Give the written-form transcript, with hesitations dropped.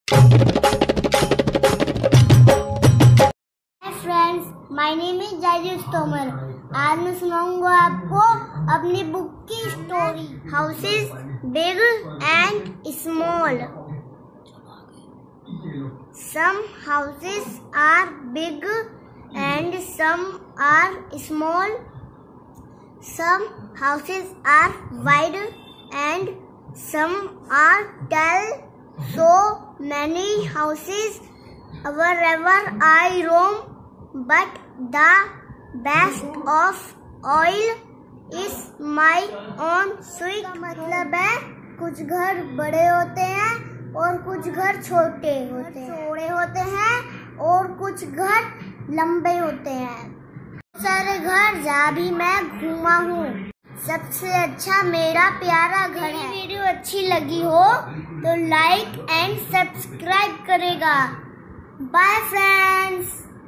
Friends, my name is जायजुस तोमर। आज मैं सुनाऊंगा आपको अपनी बुक की story, houses big and small. Some houses are big and some are small. Some houses are wide and some are tall. So many houses wherever I roam, but the best of all is my own sweet. का मतलब है कुछ घर बड़े होते हैं और कुछ घर छोटे होते हैं, चौड़े होते हैं और कुछ घर लंबे होते हैं। सारे घर जहाँ भी मैं घूमा हूँ, सबसे अच्छा मेरा प्यारा घर है। वीडियो अच्छी लगी हो तो लाइक एंड सब्सक्राइब करेगा। Bye friends.